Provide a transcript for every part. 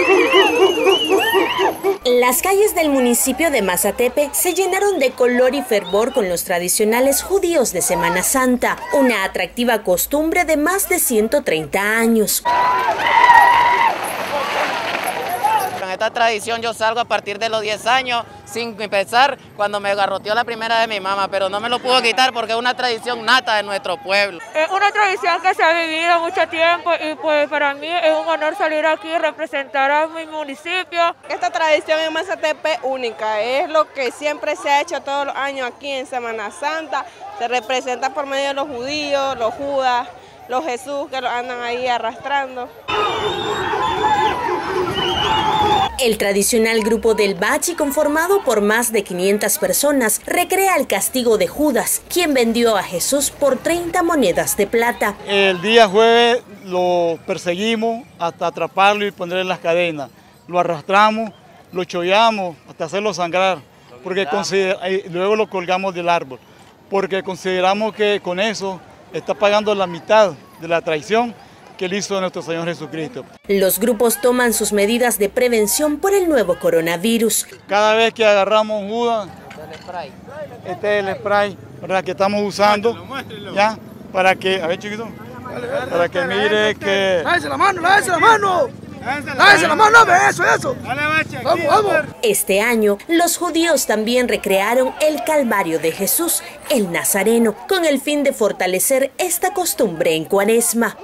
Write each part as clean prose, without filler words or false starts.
Las calles del municipio de Mazatepe se llenaron de color y fervor con los tradicionales judíos de Semana Santa, una atractiva costumbre de más de 130 años. En esta tradición yo salgo a partir de los 10 años, sin empezar cuando me garroteó la primera vez mi mamá, pero no me lo pudo quitar porque es una tradición nata de nuestro pueblo. Es una tradición que se ha vivido mucho tiempo y pues para mí es un honor salir aquí y representar a mi municipio. Esta tradición en Mazatepe es única, es lo que siempre se ha hecho todos los años aquí en Semana Santa. Se representa por medio de los judíos, los Judas, los Jesús que los andan ahí arrastrando. El tradicional grupo del Bachi, conformado por más de 500 personas, recrea el castigo de Judas, quien vendió a Jesús por 30 monedas de plata. El día jueves lo perseguimos hasta atraparlo y ponerle en las cadenas. Lo arrastramos, lo chollamos hasta hacerlo sangrar, porque luego lo colgamos del árbol, porque consideramos que con eso está pagando la mitad de la traición que le hizo a nuestro Señor Jesucristo. Los grupos toman sus medidas de prevención por el nuevo coronavirus. Cada vez que agarramos un Judas, este es el spray, ¿verdad?, que estamos usando, ya, para que, a ver chiquito, para que mire que... ¡Lávese la mano, lávese la mano! ¡Lávese la mano, eso! ¡Vamos, vamos! Este año, los judíos también recrearon el Calvario de Jesús, el Nazareno, con el fin de fortalecer esta costumbre en Cuaresma.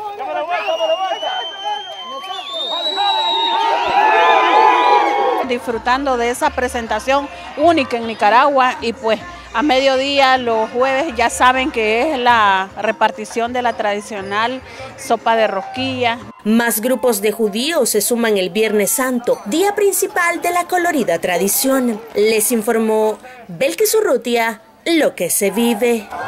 Disfrutando de esa presentación única en Nicaragua y pues a mediodía los jueves ya saben que es la repartición de la tradicional sopa de rosquilla. Más grupos de judíos se suman el Viernes Santo, día principal de la colorida tradición. Les informó Belkis Urrutia, lo que se vive.